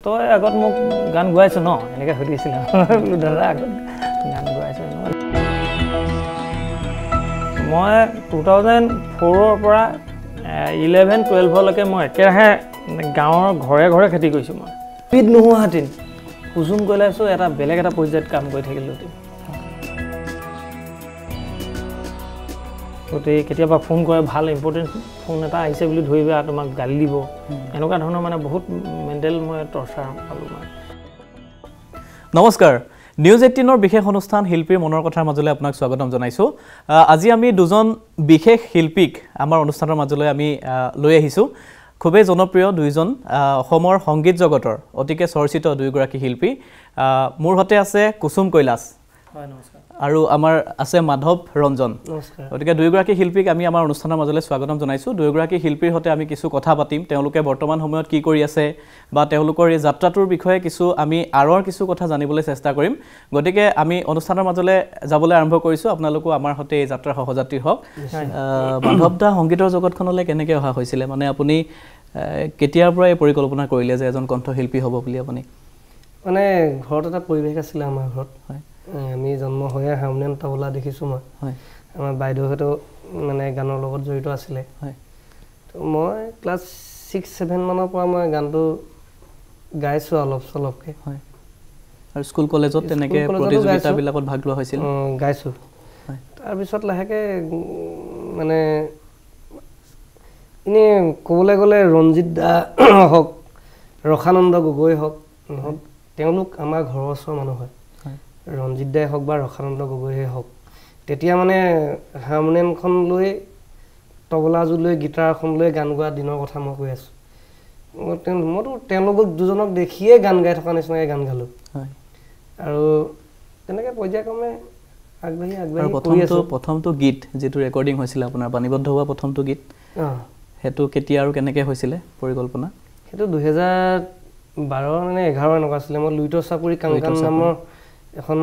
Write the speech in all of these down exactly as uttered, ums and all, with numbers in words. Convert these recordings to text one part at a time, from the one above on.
তই আগত মোক গান গোৱাইছ ন এনেকৈ সুধিছিল বোলো দাদা আগত গান গোৱাইছ মই টু থাউজেণ্ড ফ'ৰৰ পৰা ইলেভেন টুৱেলভলৈকে মই একেৰাহে গাঁৱৰ ঘৰে ঘৰে খেতি কৰিছোঁ মই স্পীড নোহোৱাহেঁতেন কুচুম কৈলাশো এটা বেলেগ এটা পৰ্যায়ত কাম কৰি থাকিলোহেঁতেন গতিকে কেতিয়াবা ফোন কৰে ভাল ইম্পৰ্টেণ্ট ফোন এটা আহিছে বুলি ধৰিবা তোমাক গালি দিব এনেকুৱা ধৰণৰ মানে বহুত মেণ্টেল মই টৰ্চাৰ পালোঁ মই নমস্কাৰ নিউজ এইটিনৰ বিশেষ অনুষ্ঠান শিল্পীৰ মনৰ কথাৰ মাজলৈ আপোনাক স্বাগতম জনাইছোঁ আজি আমি দুজন বিশেষ শিল্পীক আমাৰ অনুষ্ঠানৰ মাজলৈ আমি লৈ আহিছোঁ খুবেই জনপ্ৰিয় দুইজন অসমৰ সংগীত জগতৰ অতিকে চৰ্চিত দুইগৰাকী শিল্পী মোৰ হতে আছে কুসুম কৈলাশ হয় নমস্কাৰ আৰু আমাৰ আছে মাধৱ ৰঞ্জন নমস্কাৰ গতিকে দুইগৰাকী শিল্পীক আমি আমাৰ অনুষ্ঠানৰ মাজলৈ স্বাগতম জনাইছোঁ দুইগৰাকী শিল্পীৰ হতে আমি কিছু কথা পাতিম তেওঁলোকে বৰ্তমান সময়ত কি কৰি আছে বা তেওঁলোকৰ এই যাত্ৰাটোৰ বিষয়ে কিছু আমি আৰৰ কিছু কথা জানিবলৈ চেষ্টা কৰিম গতিকে আমি অনুষ্ঠানৰ মাজলৈ যাবলৈ আৰম্ভ কৰিছোঁ আপোনালোকো আমাৰ হতে এই যাত্ৰাৰ সহযাত্ৰী হওক মাধৱ দা সংগীতৰ জগতখনলৈ কেনেকৈ অহা হৈছিলে মানে আপুনি কেতিয়াৰ পৰা এই পৰিকল্পনা কৰিলে যে এজন কণ্ঠশিল্পী হ'ব বুলি আপুনি মানে ঘৰত এটা পৰিৱেশ আছিল আমাৰ ঘৰত হয় আমি জন্ম হৈয়ে হাৰমনিয়াম তবলা দেখিছোঁ মই হয় আমাৰ বাইদেউহঁতেও মানে গানৰ লগত জড়িত আছিলে হয় তো মই ক্লাছ ছিক্স ছেভেন মানৰ পৰা মই গানটো গাইছোঁ অলপ চলপকৈ হয় আৰু স্কুল কলেজত তেনেকৈ প্ৰতিযোগিতাবিলাকত ভাগ লোৱা হৈছিল গাইছোঁ হয় তাৰপিছত লাহেকৈ মানে এনেই ক'বলৈ গ'লে ৰঞ্জিত দা হওক ৰসানন্দ গগৈ হওক নহওক তেওঁলোক আমাৰ ঘৰৰ ওচৰৰ মানুহ হয় ৰঞ্জিত দাই হওক বা ৰসানন্দ গগৈয়ে হওক তেতিয়া মানে হাৰমনিয়ামখন লৈ তবলাযোৰ লৈ গীটাৰ এখন লৈ গান গোৱা দিনৰ কথা মই কৈ আছোঁ মইতো তেওঁলোকক দুজনক দেখিয়ে গান গাই থকা নিচিনাকৈ গান গালোঁ হয় আৰু তেনেকৈ পৰ্যায়ক্ৰমে আগবাঢ়ি আগবাঢ়ি প্ৰথমটো প্ৰথমটো গীত যিটো ৰেকৰ্ডিং হৈছিলে আপোনাৰ বাণীবদ্ধ হোৱা প্ৰথমটো গীত অঁ সেইটো কেতিয়া আৰু কেনেকৈ হৈছিলে পৰিকল্পনা সেইটো দুহেজাৰ বাৰ মানে এঘাৰ এনেকুৱা আছিলে মই লুইতৰ চাপৰি কাংকান নামৰ এখন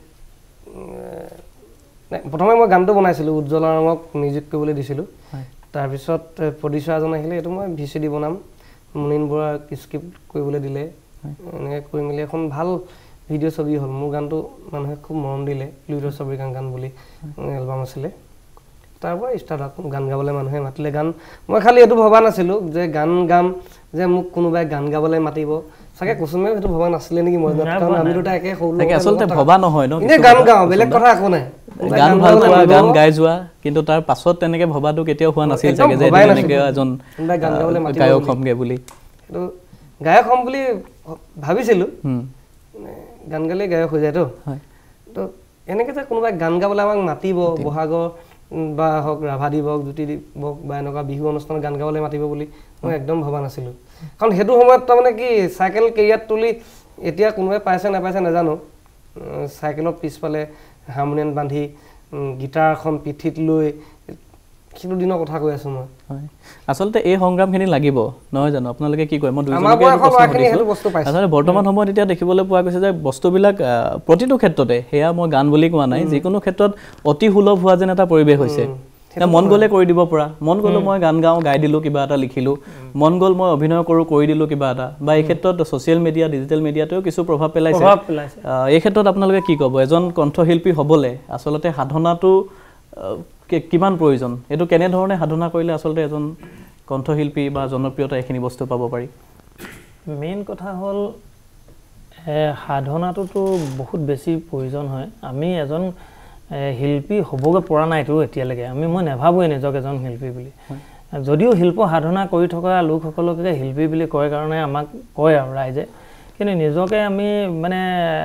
প্ৰথমে মই গানটো বনাইছিলোঁ উজ্জ্বলা ৰঙক মিউজিক কৰিবলৈ দিছিলোঁ তাৰপিছত প্ৰডিউচাৰ এজন আহিলে এইটো মই ভি চি ডি বনাম মুনীন বৰা স্ক্ৰিপ্ট কৰিবলৈ দিলে এনেকৈ কৰি মেলি এখন ভাল ভিডিঅ' ছবি হ'ল মোৰ গানটো মানুহে খুব মৰম দিলে লুইতৰ চাপৰি কাংকান বুলি এলবাম আছিলে তাৰ পৰা ষ্টাৰ্ট গান গাবলৈ মানুহে মাতিলে গান মই খালি এইটো ভবা নাছিলোঁ যে গান গাম যে মোক কোনোবাই গান গাবলৈ মাতিব চাগে কুসুমে সেইটো ভবা নাছিলে নেকি মই কাৰণ আমি দুটা একে সৰু তাকে আচলতে ভবা নহয় ন এনে গান গাওঁ বেলেগ কথা একো নাই গান ভাল পোৱা গান গাই যোৱা কিন্তু তাৰ পাছত তেনেকৈ ভবাটো কেতিয়াও হোৱা নাছিল চাগে যে এনেকৈ এজন গান গাবলৈ মাতিব গায়ক হ'মগে বুলি সেইটো গায়ক হ'ম বুলি ভাবিছিলোঁ গান গালে গায়ক হৈ যায়তো হয় তো এনেকৈ যে কোনোবাই গান গাবলৈ আমাক মাতিব বহাগৰ বা হওক ৰাভা দিৱস জ্যোতি দিৱস বা এনেকুৱা বিহু অনুষ্ঠানত গান গাবলৈ মাতিব বুলি মই একদম ভবা নাছিলোঁ কাৰণ সেইটো সময়ত তাৰমানে কি চাইকেল কেৰিয়াত তুলি এতিয়া কোনোবাই পাইছে নাপাইছে নাজানো চাইকেলত পিছফালে হাৰমনিয়াম বান্ধি গীটাৰ এখন পিঠিত লৈ সেইটো দিনৰ কথা কৈ আছোঁ মই হয় আচলতে এই সংগ্ৰামখিনি লাগিব নহয় জানো আপোনালোকে কি কয় মই আচলতে বৰ্তমান সময়ত এতিয়া দেখিবলৈ পোৱা গৈছে যে বস্তুবিলাক প্ৰতিটো ক্ষেত্ৰতে সেয়া মই গান বুলি কোৱা নাই যিকোনো ক্ষেত্ৰত অতি সুলভ হোৱা যেন এটা পৰিৱেশ হৈছে মন গ'লে কৰি দিব পৰা মন গ'লো মই গান গাওঁ গাই দিলোঁ কিবা এটা লিখিলোঁ মন গ'ল মই অভিনয় কৰোঁ কৰি দিলোঁ কিবা এটা বা এই ক্ষেত্ৰত ছ'চিয়েল মিডিয়া ডিজিটেল মিডিয়াতেও কিছু প্ৰভাৱ পেলাইছে এই ক্ষেত্ৰত আপোনালোকে কি ক'ব এজন কণ্ঠশিল্পী হ'বলৈ আচলতে সাধনাটো কিমান প্ৰয়োজন এইটো কেনেধৰণে সাধনা কৰিলে আচলতে এজন কণ্ঠশিল্পী বা জনপ্ৰিয়তা এইখিনি বস্তু পাব পাৰি মেইন কথা হ'ল সাধনাটোতো বহুত বেছি প্ৰয়োজন হয় আমি এজন শিল্পী হ'বগৈ পৰা নাইতো এতিয়ালৈকে আমি মই নাভাবোঁৱে নিজক এজন শিল্পী বুলি যদিও শিল্প সাধনা কৰি থকা লোকসকলকে শিল্পী বুলি কয় কাৰণে আমাক কয় আৰু ৰাইজে কিন্তু নিজকে আমি মানে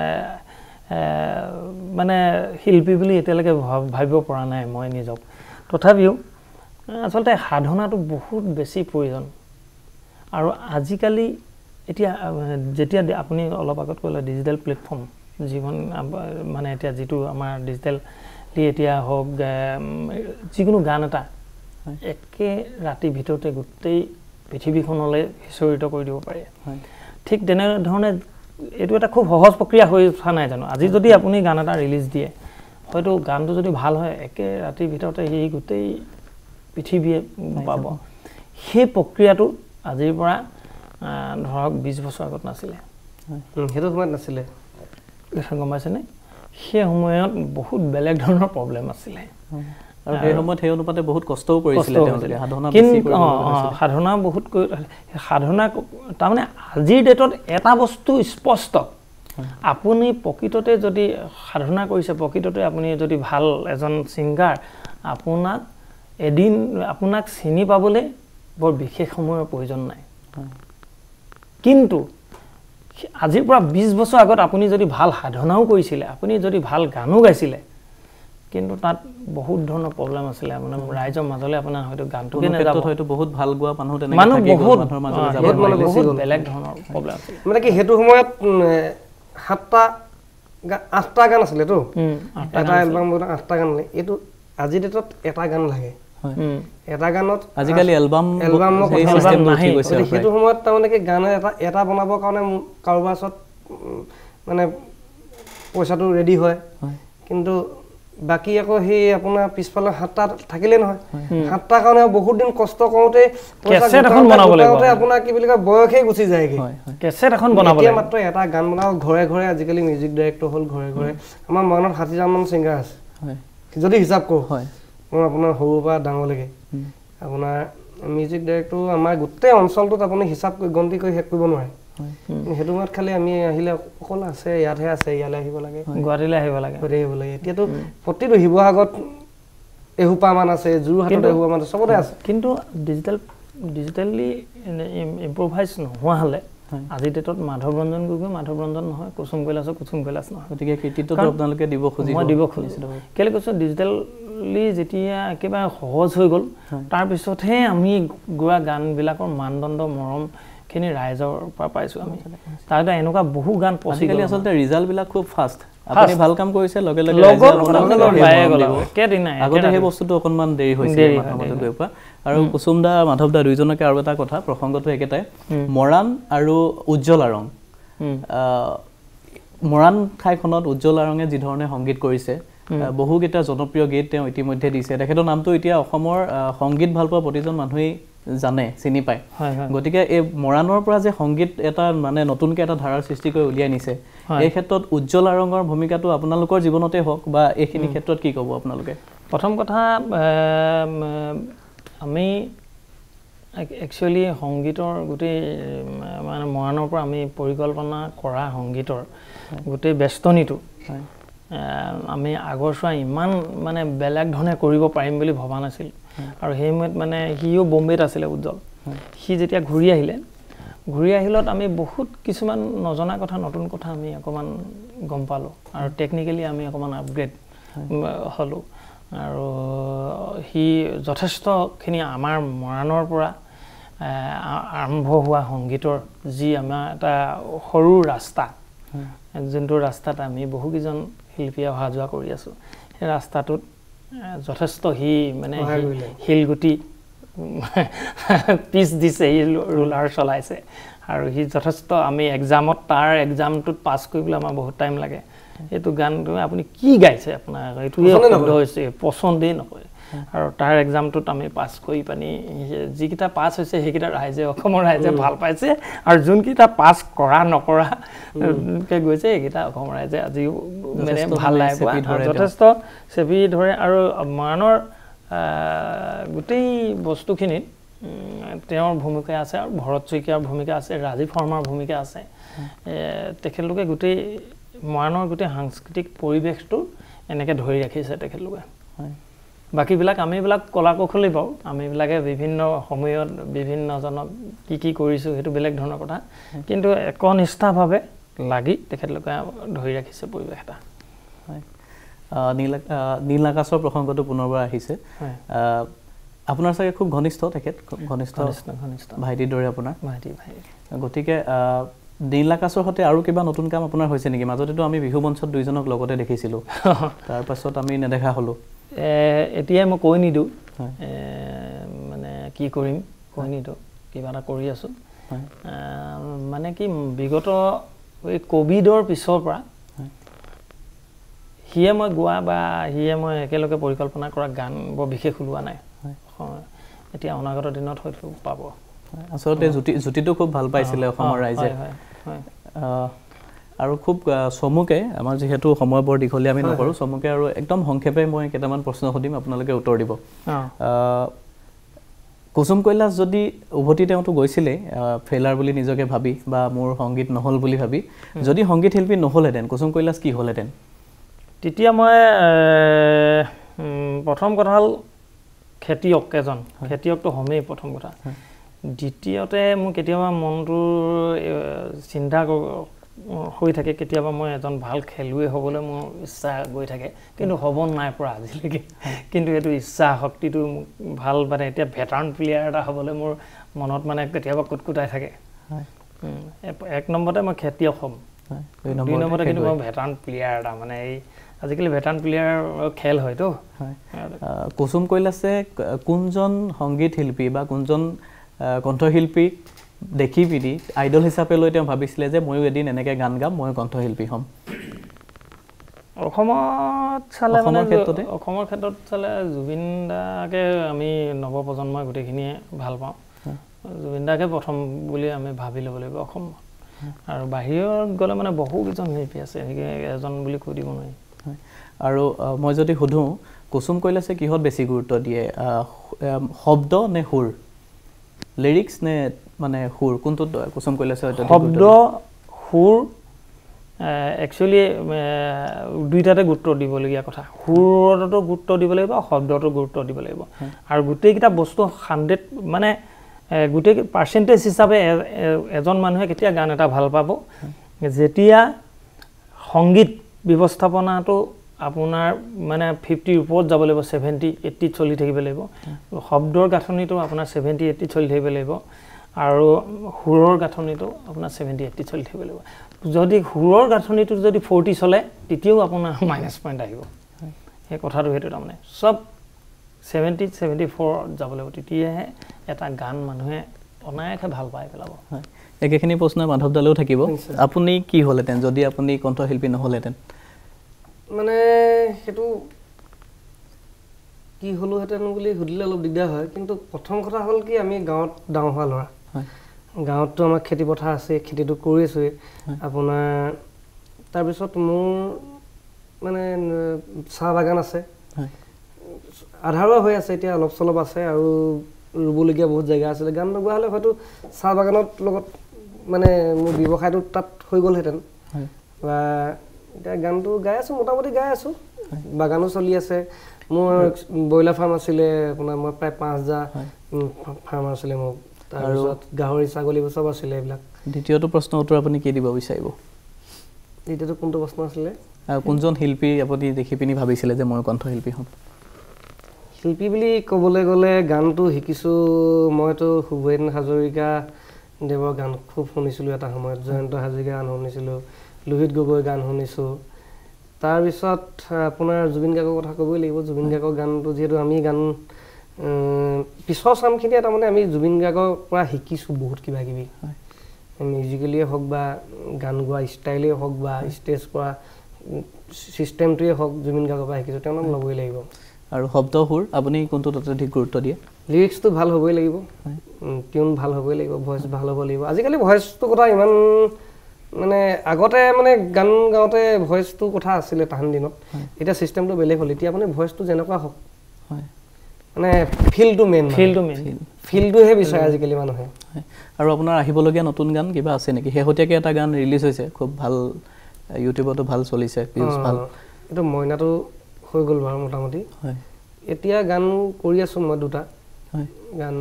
মানে শিল্পী বুলি এতিয়ালৈকে ভাবিব পৰা নাই মই নিজক তথাপিও আচলতে সাধনাটো বহুত বেছি প্ৰয়োজন আৰু আজিকালি এতিয়া যেতিয়া আপুনি অলপ আগত ক'লে ডিজিটেল প্লেটফৰ্ম জীৱন মানে এতিয়া যিটো আমাৰ ডিজিটেলি এতিয়া হওক যিকোনো গান এটা একে ৰাতিৰ ভিতৰতে গোটেই পৃথিৱীখনলৈ সিঁচৰিত কৰি দিব পাৰে ঠিক তেনেধৰণে এইটো এটা খুব সহজ প্ৰক্ৰিয়া হৈ উঠা নাই জানো আজি যদি আপুনি গান এটা ৰিলিজ দিয়ে হয়তো গানটো যদি ভাল হয় একে ৰাতিৰ ভিতৰতে সেই গোটেই পৃথিৱীয়ে পাব সেই প্ৰক্ৰিয়াটো আজিৰ পৰা ধৰক বিশ বছৰ আগত নাছিলে সেইটো সময়ত নাছিলে গম পাইছেনে সেই সময়ত বহুত বেলেগ ধৰণৰ প্ৰব্লেম আছিলে আৰু সেই সময়ত সেই অনুপাতে বহুত কষ্টও কৰিছিলে তেওঁলোকে সাধনা বেছি কৰিব সাধনা বহুত সাধনা তাৰমানে আজিৰ ডেটত এটা বস্তু স্পষ্ট আপুনি প্ৰকৃততে যদি সাধনা কৰিছে প্ৰকৃততে আপুনি যদি ভাল এজন ছিংগাৰ আপোনাক এদিন আপোনাক চিনি পাবলৈ বৰ বিশেষ সময়ৰ প্ৰয়োজন নাই কিন্তু আজিৰ পৰা বিশ বছৰ আগত আপুনি যদি ভাল সাধনাও কৰিছিলে আপুনি যদি ভাল গানো গাইছিলে কিন্তু তাত বহুত ধৰণৰ প্ৰব্লেম আছিলে মানে ৰাইজৰ মাজলৈ আপোনাৰ হয়তো গানটোকে নাযাব হয়তো বহুত ভাল গোৱা মানুহ তেনেকৈ মানুহ বহুত মানুহৰ মাজলৈ যাব মানে বহুত বেলেগ ধৰণৰ প্ৰব্লেম আছিলে মানে কি সেইটো সময়ত সাতটা আঠটা গান আছিলে তো এটা এলবাম আঠটা গান এইটো আজি ডেটত এটা গান লাগে এটা গানত আজিকালি এলবাম এলবাম সেইটো সময়ত তাৰমানে কি গান এটা এটা বনাবৰ কাৰণে কাৰোবাৰ ওচৰত মানে পইচাটো ৰেডি হয় কিন্তু বাকি আকৌ সেই আপোনাৰ পিছফালে সাতটা থাকিলে নহয় সাতটা কাৰণে বহুত দিন কষ্ট কৰোঁতে কেছেট এখন বনাব লাগিব আপোনাৰ কি বুলি কয় বয়সেই গুচি যায়গৈ কেছেট এখন বনাব লাগিব মাত্ৰ এটা গান বনাও ঘৰে ঘৰে আজিকালি মিউজিক ডাইৰেক্টৰ হ'ল ঘৰে ঘৰে আমাৰ মনত ষাঠিটামান ছিংগাৰ আছে যদি হিচাপ কৰোঁ মই আপোনাৰ সৰুৰ পৰা ডাঙৰলৈকে আপোনাৰ মিউজিক ডাইৰেক্টৰ আমাৰ গোটেই অঞ্চলটোত আপুনি হিচাপ কৰি গন্তি কৰি শেষ কৰিব নোৱাৰে সেইটো সময়ত খালি আমি আহিলে অকল আছে ইয়াতহে আছে ইয়ালৈ আহিব লাগে গুৱাহাটীলৈ আহিব লাগে আহিব লাগে এতিয়াতো প্ৰতিটো শিৱসাগৰত এসোপামান আছে যোৰহাটত এসোপামান আছে চবতে আছে কিন্তু ডিজিটেল ডিজিটেলি ইম্প্ৰভাইজ নোহোৱা হ'লে আজিৰ ডেটত মাধৱ ৰঞ্জন গগৈ মাধৱ ৰঞ্জন নহয় কুসুম কৈলাশৰ কুসুম কৈলাশ নহয় গতিকে কৃতিত্বটো আপোনালোকে দিব খুজিব মই দিব খুজিছিলোঁ কেলৈ কৈছোঁ ডিজিটেলি যেতিয়া একেবাৰে সহজ হৈ গ'ল তাৰপিছতহে আমি গোৱা গানবিলাকৰ মানদণ্ড মৰমখিনি ৰাইজৰ পৰা পাইছোঁ আমি তাৰ এনেকুৱা বহু গান পচিকালি আচলতে ৰিজাল্টবিলাক খুব ফাষ্ট আপুনি ভাল কাম কৰিছে লগে লগে আগতে সেই বস্তুটো অকণমান দেৰি হৈছিল গৈ পোৱা আৰু কুসুম দা মাধৱ দা দুইজনকে আৰু এটা কথা প্ৰসংগটো একেটাই মৰাণ আৰু উজ্জ্বল আৰং মৰাণ ঠাইখনত উজ্জ্বল আৰঙে যি ধৰণে সংগীত কৰিছে বহুকেইটা জনপ্ৰিয় গীত তেওঁ ইতিমধ্যে দিছে তেখেতৰ নামটো এতিয়া অসমৰ সংগীত ভাল পোৱা প্ৰতিজন মানুহেই জানে চিনি পায় গতিকে এই মৰাণৰ পৰা যে সংগীত এটা মানে নতুনকৈ এটা ধাৰাৰ সৃষ্টি কৰি উলিয়াই নিছে এই ক্ষেত্ৰত উজ্জ্বল আৰঙৰ ভূমিকাটো আপোনালোকৰ জীৱনতে হওক বা এইখিনি ক্ষেত্ৰত কি ক'ব আপোনালোকে প্ৰথম কথা আমি একচুৱেলি সংগীতৰ গোটেই মানে মৰাণৰ পৰা আমি পৰিকল্পনা কৰা সংগীতৰ গোটেই বেষ্টনীটো আমি আগৰ চোৱা ইমান মানে বেলেগ ধৰণে কৰিব পাৰিম বুলি ভবা নাছিল আৰু সেই সময়ত মানে সিও বম্বেত আছিলে উজ্জ্বল সি যেতিয়া ঘূৰি আহিলে ঘূৰি আহিলত আমি বহুত কিছুমান নজনা কথা নতুন কথা আমি অকণমান গম পালোঁ আৰু টেকনিকেলি আমি অকণমান আপগ্ৰেড হ'লোঁ আৰু সি যথেষ্টখিনি আমাৰ মৰাণৰ পৰা আৰম্ভ হোৱা সংগীতৰ যি আমাৰ এটা সৰু ৰাস্তা যোনটো ৰাস্তাত আমি বহুকেইজন শিল্পী অহা যোৱা কৰি আছোঁ সেই ৰাস্তাটোত যথেষ্ট সি মানে শিলগুটি পিচ দিছে সি ৰুলাৰ চলাইছে আৰু সি যথেষ্ট আমি এক্সামত তাৰ এক্সামটোত পাছ কৰিবলৈ আমাৰ বহুত টাইম লাগে এইটো গানটো আপুনি কি গাইছে আপোনাৰ এইটোৱে শুদ্ধ হৈছে পচন্দেই নকৰে আৰু তাৰ এক্সামটোত আমি পাছ কৰি পানি যিকেইটা পাছ হৈছে সেইকেইটা ৰাইজে অসমৰ ৰাইজে ভাল পাইছে আৰু যোনকেইটা পাছ কৰা নকৰাকৈ গৈছে সেইকেইটা অসমৰ ৰাইজে আজিও মানে ভাল নাই পোৱা যথেষ্ট চেপি ধৰে আৰু মৰাণৰ গোটেই বস্তুখিনিত তেওঁৰ ভূমিকা আছে আৰু ভৰত শইকীয়াৰ ভূমিকা আছে ৰাজীৱ শৰ্মাৰ ভূমিকা আছে তেখেতলোকে গোটেই মৰাণৰ গোটেই সাংস্কৃতিক পৰিৱেশটো এনেকৈ ধৰি ৰাখিছে তেখেতলোকে বাকীবিলাক আমিবিলাক কলা কৌশলী পাওঁ আমিবিলাকে বিভিন্ন সময়ত বিভিন্নজনক কি কি কৰিছোঁ সেইটো বেলেগ ধৰণৰ কথা কিন্তু একনিষ্ঠাভাৱে লাগি তেখেতলোকে ধৰি ৰাখিছে পৰিৱেশ এটা হয় নীল নীল আকাশৰ প্ৰসংগটো পুনৰবাৰ আহিছে আপোনাৰ চাগে খুব ঘনিষ্ঠ তেখেত ঘনিষ্ঠ ঘনিষ্ঠ ভাইটিৰ দৰে আপোনাৰ ভাইটি ভাইটি গতিকে নীল আকাশৰ সৈতে আৰু কিবা নতুন কাম আপোনাৰ হৈছে নেকি মাজতেতো আমি বিহু মঞ্চত দুইজনক লগতে দেখিছিলোঁ তাৰপাছত আমি নেদেখা হ'লোঁ এতিয়াই মই কৈ নিদিওঁ মানে কি কৰিম কৈ নিদিওঁ কিবা এটা কৰি আছোঁ মানে কি বিগত এই ক'ভিডৰ পিছৰ পৰা সিয়ে মই গোৱা বা সিয়ে মই একেলগে পৰিকল্পনা কৰা গান বৰ বিশেষ ওলোৱা নাই এতিয়া অনাগত দিনত হয়তো পাব আচলতে জুতি জুতিটো খুব ভাল পাইছিলে অসমৰ ৰাইজে আৰু খুব চমুকে আমাৰ যেহেতু সময় বৰ দীঘলীয়া আমি নকৰোঁ চমুকে আৰু একদম সংক্ষেপে মই কেইটামান প্ৰশ্ন সুধিম আপোনালোকে উত্তৰ দিব কুসুম কৈলাশ যদি উভতি তেওঁতো গৈছিলে ফেইলাৰ বুলি নিজকে ভাবি বা মোৰ সংগীত নহল বুলি ভাবি যদি সংগীত শিল্পী নহলহেঁতেন কুসুম কৈলাশ কি হ'লহেঁতেন তেতিয়া মই প্ৰথম কথা হ'ল খেতিয়ক এজন খেতিয়কটো হমেই প্ৰথম কথা দ্বিতীয়তে মোৰ কেতিয়াবা মনটোৰ চিন্তা হৈ থাকে কেতিয়াবা মই এজন ভাল খেলুৱৈ হ'বলৈ মোৰ ইচ্ছা গৈ থাকে কিন্তু হ'ব নাই পৰা আজিলৈকে কিন্তু এইটো ইচ্ছা শক্তিটো ভাল মানে এতিয়া ভেটাৰান প্লেয়াৰ এটা হ'বলৈ মোৰ মনত মানে কেতিয়াবা কুটকুটাই থাকে এক নম্বৰতে মই খেতিয়ক হ'ম দুই নম্বৰতে কিন্তু মই ভেটাৰান প্লেয়াৰ এটা মানে এই আজিকালি ভেটাৰান প্লেয়াৰ খেল হয়তো কুসুম কৈলাশে কোনজন সংগীত শিল্পী বা কোনজন কণ্ঠশিল্পীক দেখি পিনি আইডল হিচাপে লৈ তেওঁ ভাবিছিলে যে ময়ো এদিন এনেকৈ গান গাম মই কণ্ঠশিল্পী হ'ম অসমত চালে মানে অসমৰ ক্ষেত্ৰত চালে জুবিন দাকে আমি নৱপ্ৰজন্মই গোটেইখিনিয়ে ভাল পাওঁ জুবিন দাকে প্ৰথম বুলি আমি ভাবি ল'ব লাগিব অসমত আৰু বাহিৰত গ'লে মানে বহুকেইজন শিল্পী আছে এজন বুলি কৈ দিব নোৱাৰি আৰু মই যদি সুধোঁ কুসুম কৈলাশে কিহত বেছি গুৰুত্ব দিয়ে শব্দ নে সুৰ লিৰিক্স নে মানে সুৰ কোনটোত কুসুম কৈলাশে শব্দ সুৰ একচুৱেলি দুইটাতে গুৰুত্ব দিবলগীয়া কথা সুৰতো গুৰুত্ব দিব লাগিব শব্দতো গুৰুত্ব দিব লাগিব আৰু গোটেইকেইটা বস্তু হাণ্ড্ৰেড মানে গোটেই পাৰ্চেণ্টেজ হিচাপে এজন মানুহে কেতিয়া গান এটা ভাল পাব যেতিয়া সংগীত ব্যৱস্থাপনাটো আপোনাৰ মানে ফিফটিৰ ওপৰত যাব লাগিব ছেভেণ্টি এইটিত চলি থাকিব লাগিব শব্দৰ গাঁথনিটো আপোনাৰ ছেভেণ্টি এইটিত চলি থাকিব লাগিব আৰু সুৰৰ গাঁথনিটো আপোনাৰ ছেভেণ্টি এইটিত চলি থাকিব লাগিব যদি সুৰৰ গাঁথনিটো যদি ফৰ্টি চলে তেতিয়াও আপোনাৰ মাইনাছ পইণ্ট আহিব সেই কথাটো সেইটো তাৰমানে চব ছেভেণ্টি ছেভেণ্টি ফ'ৰত যাব লাগিব তেতিয়াহে এটা গান মানুহে অনায়াসে ভাল পাই পেলাব একেখিনি প্ৰশ্ন মাধৱ দালেও থাকিব আপুনি কি হ'লহেঁতেন যদি আপুনি কণ্ঠশিল্পী নহ'লহেঁতেন মানে সেইটো কি হ'লোহেঁতেন বুলি সুধিলে অলপ দিগদাৰ হয় কিন্তু প্ৰথম কথা হ'ল কি আমি গাঁৱত ডাঙৰ হোৱা ল'ৰা গাঁৱততো আমাৰ খেতি পথাৰ আছে খেতিটো কৰি আছোঁৱেই আপোনাৰ তাৰপিছত মোৰ মানে চাহ বাগান আছে আধাৰুৱা হৈ আছে এতিয়া অলপ চলপ আছে আৰু ৰুবলগীয়া বহুত জেগা আছিলে গান লগোৱা হ'লে হয়তো চাহ বাগানত লগত মানে মোৰ ব্যৱসায়টো তাত হৈ গ'লহেঁতেন বা এতিয়া গানটো গাই আছোঁ মোটামুটি গাই আছোঁ বাগানো চলি আছে মোৰ ব্ৰইলাৰ ফাৰ্ম আছিলে আপোনাৰ মই প্ৰায় পাঁচ হাজাৰ ফাৰ্ম আছিলে মোৰ তাৰপিছত গাহৰি ছাগলী চব আছিলে এইবিলাক দ্বিতীয়টো প্ৰশ্ন উত্তৰ আপুনি কি দিব বিচাৰিব দ্বিতীয়টো কোনটো প্ৰশ্ন আছিলে কোনজন শিল্পী আপুনি দেখি পিনি ভাবিছিলে যে মই কণ্ঠশিল্পী হ'ম শিল্পী বুলি ক'বলৈ গ'লে গানটো শিকিছোঁ মইতো ভূপেন হাজৰিকা দেৱৰ গান খুব শুনিছিলোঁ এটা সময়ত জয়ন্ত হাজৰিকাৰ গান শুনিছিলোঁ লোহিত গগৈৰ গান শুনিছোঁ তাৰপিছত আপোনাৰ জুবিন গাৰ্গৰ কথা ক'বই লাগিব জুবিন গাৰ্গৰ গানটো যিহেতু আমি গান পিছৰ চামখিনিয়ে তাৰমানে আমি জুবিন গাৰ্গৰ পৰা শিকিছোঁ বহুত কিবা কিবি মিউজিকেলিয়ে হওক বা গান গোৱা ষ্টাইলেই হওক বা ষ্টেজ কৰা ছিষ্টেমটোৱে হওক জুবিন গাৰ্গৰ পৰা শিকিছোঁ তেওঁ নাম ল'বই লাগিব আৰু শব্দ সুৰ আপুনি কোনটোত অত্যাধিক গুৰুত্ব দিয়ে লিৰিক্সটো ভাল হ'বই লাগিব টিউন ভাল হ'বই লাগিব ভইচ ভাল হ'ব লাগিব আজিকালি ভইচটো কথা ইমান মানে আগতে মানে গান গাওঁতে ভইচটো কথা আছিলে তাহান দিনত এতিয়া ছিষ্টেমটো বেলেগ হ'ল এতিয়া আপুনি ভইচটো যেনেকুৱা হওক মানে ফিলটো মেইন ফিলটো মেইন ফিলটোহে বিচাৰে আজিকালি মানুহে আৰু আপোনাৰ আহিবলগীয়া নতুন গান কিবা আছে নেকি শেহতীয়াকৈ এটা গান ৰিলিজ হৈছে খুব ভাল ইউটিউবতো ভাল চলিছে ভিউজ ভাল এইটো মইনাটো হৈ গ'ল বাৰু মোটামুটি এতিয়া গান কৰি আছোঁ মই দুটা গান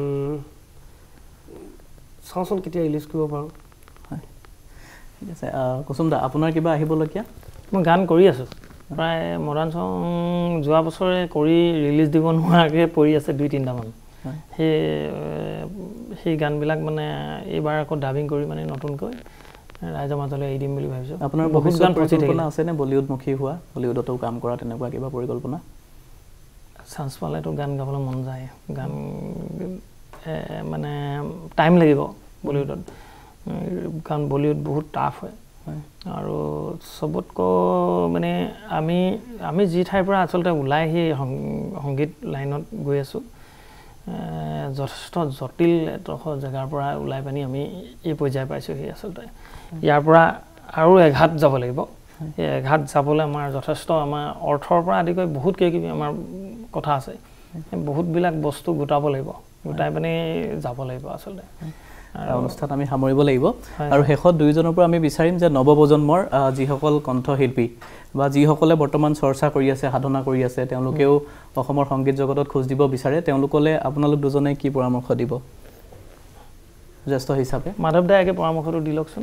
চাওঁচোন কেতিয়া ৰিলিজ কৰিব পাৰোঁ ঠিক আছে কুসুম দা আপোনাৰ কিবা আহিবলগীয়া মই গান কৰি আছোঁ প্ৰায় মডাৰ্ণ চং যোৱা বছৰে কৰি ৰিলিজ দিব নোৱাৰাকৈ পৰি আছে দুই তিনিটামান সেই সেই গানবিলাক মানে এইবাৰ আকৌ ডাবিং কৰি মানে নতুনকৈ ৰাইজৰ মাজলৈ এৰি দিম বুলি ভাবিছোঁ আপোনাৰ বহুত গান পৰিকল্পনা আছেনে বলিউডমুখী হোৱা বলিউডতো কাম কৰা তেনেকুৱা কিবা পৰিকল্পনা চান্স পালেতো গান গাবলৈ মন যায় গান মানে টাইম লাগিব বলিউডত কাৰণ বলিউড বহুত টাফ হয় আৰু চবতকৈ মানে আমি আমি যি ঠাইৰ পৰা আচলতে ওলাই সেই সংগীত লাইনত গৈ আছোঁ যথেষ্ট জটিল এডোখৰ জেগাৰ পৰা ওলাই পানি আমি এই পৰ্যায় পাইছোঁহি আচলতে ইয়াৰ পৰা আৰু এঘাট যাব লাগিব এই এঘাট যাবলৈ আমাৰ যথেষ্ট আমাৰ অৰ্থৰ পৰা আদি কৰি বহুত কিবা আমাৰ কথা আছে বহুতবিলাক বস্তু গোটাব লাগিব গোটাই পানি যাব লাগিব আচলতে অনুষ্ঠান আমি সামৰিব লাগিব আৰু শেষত দুইজনৰ পৰা আমি বিচাৰিম যে নৱপ্ৰজন্মৰ যিসকল কণ্ঠশিল্পী বা যিসকলে বৰ্তমান চৰ্চা কৰি আছে সাধনা কৰি আছে তেওঁলোকেও অসমৰ সংগীত জগতত খোজ দিব বিচাৰে তেওঁলোকলে আপোনালোক দুজনে কি পৰামৰ্শ দিব জ্যেষ্ঠ হিচাপে মাধৱ দায়কে পৰামৰ্শটো দি লওকচোন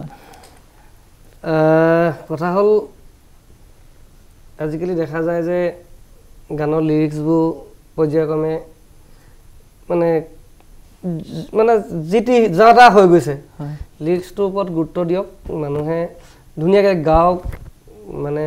কথা হ'ল আজিকালি দেখা যায় যে গানৰ লিৰিক্সবোৰ পৰ্যায়ক্ৰমে মানে মানে যিটি যাতা হৈ গৈছে লিৰিক্সটোৰ ওপৰত গুৰুত্ব দিয়ক মানুহে ধুনীয়াকৈ গাওক মানে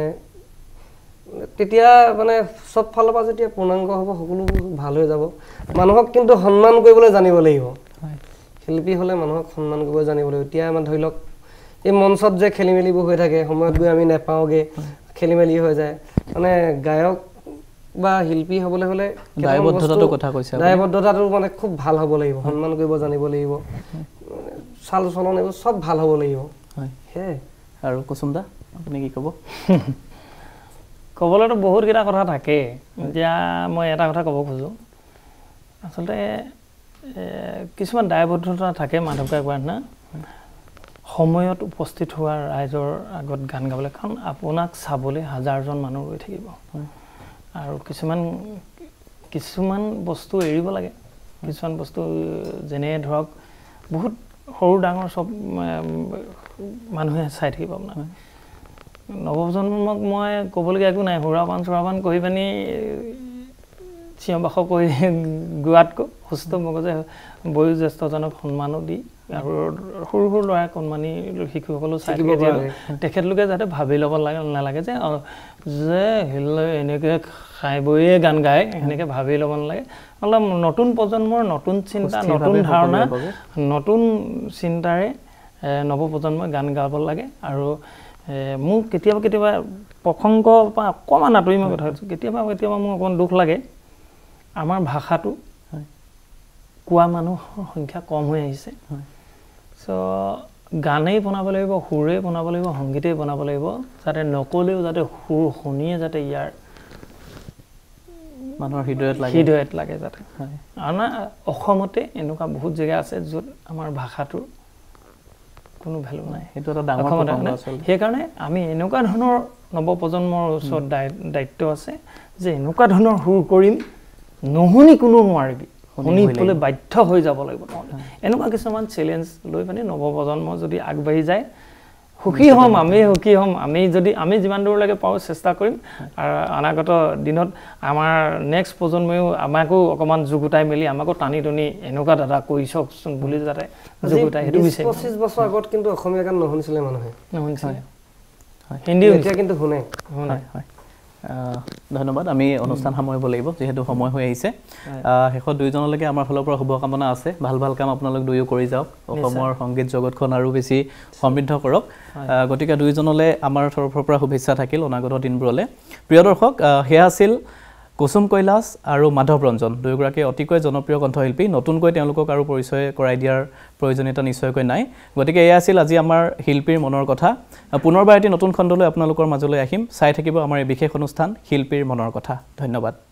তেতিয়া মানে সব ফালৰ পৰা যেতিয়া পূৰ্ণাংগ হ'ব সকলোবোৰ ভাল হৈ যাব মানুহক কিন্তু সন্মান কৰিবলৈ জানিব লাগিব শিল্পী হ'লে মানুহক সন্মান কৰিব জানিব লাগিব এতিয়া আমাৰ ধৰি লওক এই মঞ্চত যে খেলি মেলিবোৰ হৈ থাকে সময়ত গৈ আমি নেপাওঁগে খেলি মেলি হৈ যায় মানে গায়ক বা শিল্পী হ'বলৈ হ'লে দায়বদ্ধতাটো কথা কৈছে দায়বদ্ধতাটো মানে খুব ভাল হ'ব লাগিব সন্মান কৰিব জানিব লাগিব চাল চলন এইবোৰ সব ভাল হ'ব লাগিব হয় হে আৰু কুসুম দা আপুনি কি ক'ব ক'বলৈতো বহুত কেইটা কথা থাকে এতিয়া মই এটা কথা ক'ব খোজো আচলতে কিছুমান দায়বদ্ধতা থাকে মাধৱ কাকবাৰ না সময়ত উপস্থিত হোৱা ৰাইজৰ আগত গান গাবলৈ কাৰণ আপোনাক চাবলৈ হাজাৰজন মানুহ ৰৈ থাকিব আৰু কিছুমান কিছুমান বস্তু এৰিব লাগে কিছুমান বস্তু যেনে ধৰক বহুত সৰু ডাঙৰ সব মানুহে চাই থাকিব আপোনাৰ নৱপ্ৰজন্মক মই ক'বলগীয়া একো নাই সুৰাপান চুৰাপান কৰি পানি চিঞৰ বাখৰ কৰি গোৱাতকৈ সুস্থ মগজে বয়োজ্যেষ্ঠজনক সন্মানো দি আৰু সৰু সৰু ল'ৰা কণমানি শিশুসকলো চাই থাকিব তেখেতলোকে যাতে ভাবি ল'ব লাগে নালাগে যে যে এনেকৈ খাই বৈয়ে গান গায় সেনেকৈ ভাবি ল'ব নালাগে অলপ নতুন প্ৰজন্মৰ নতুন চিন্তা নতুন ধাৰণা নতুন চিন্তাৰে নৱপ্ৰজন্মই গান গাব লাগে আৰু মোক কেতিয়াবা কেতিয়াবা প্ৰসংগ বা অকণমান আঁতৰি মই কথা কৈছোঁ কেতিয়াবা কেতিয়াবা মোৰ অকণমান দুখ লাগে আমাৰ ভাষাটো কোৱা মানুহৰ সংখ্যা কম হৈ আহিছে চ' গানেই বনাব লাগিব সুৰেই বনাব লাগিব সংগীতেই বনাব লাগিব যাতে নকলেও যাতে সুৰ শুনিয়ে যাতে ইয়াৰ মানুহৰ হৃদয়ত লাগে হৃদয়ত লাগে যাতে আমাৰ অসমতে এনেকুৱা বহুত জেগা আছে য'ত আমাৰ ভাষাটোৰ কোনো ভ্যালু নাই সেইটো এটা ডাঙৰ কথা আচলতে সেইকাৰণে আমি এনেকুৱা ধৰণৰ নৱপ্ৰজন্মৰ ওচৰত দায়িত্ব আছে যে এনেকুৱা ধৰণৰ সুৰ কৰিম নহনি কোনো নোৱাৰিবি শুনি পলে বাধ্য হৈ যাব লাগিব এনেকুৱা কিছুমান চ্যালেঞ্জ লৈ পানি নৱপ্ৰজন্ম যদি আগবাঢ়ি যায় সুখী হ'ম আমি সুখী হ'ম আমি যদি আমি যিমান দূৰলৈকে পাওঁ চেষ্টা কৰিম আৰু অনাগত দিনত আমাৰ নেক্সট প্ৰজন্ময়ো আমাকো অকমান যুগুতাই মেলি আমাকো টানি টনি এনেকুৱা দাদা কৰিছকচোন বুলি যাতে যুগুতাই হেতু বিচাৰি পঁচিছ বছৰ আগত কিন্তু অসমীয়া গান নহনিছিলে মানুহে নহনিছিলে হিন্দী এতিয়া কিন্তু শুনে হয় হয় ধন্যবাদ আমি অনুষ্ঠান সামৰিব লাগিব যেহেতু সময় হৈ আহিছে শেষত দুইজনলৈকে আমাৰ ফালৰ পৰা শুভকামনা আছে ভাল ভাল কাম আপোনালোক দুয়ো কৰি যাওক অসমৰ সংগীত জগতখন আৰু বেছি সমৃদ্ধ কৰক গতিকে দুইজনলৈ আমাৰ তৰফৰ পৰা শুভেচ্ছা থাকিল অনাগত দিনবোৰলৈ প্ৰিয় দৰ্শক হেয়া আছিল কুসুম কৈলাশ আৰু মাধৱ ৰঞ্জন দুয়োগৰাকী অতিকৈ জনপ্ৰিয় কণ্ঠশিল্পী নতুনকৈ তেওঁলোকক আৰু পৰিচয় কৰাই দিয়াৰ প্ৰয়োজনীয়তা নিশ্চয়কৈ নাই গতিকে এয়া আছিল আজি আমাৰ শিল্পীৰ মনৰ কথা পুনৰবাৰ এটি নতুন খণ্ডলৈ আপোনালোকৰ মাজলৈ আহিম চাই থাকিব আমাৰ এই বিশেষ অনুষ্ঠান শিল্পীৰ মনৰ কথা ধন্যবাদ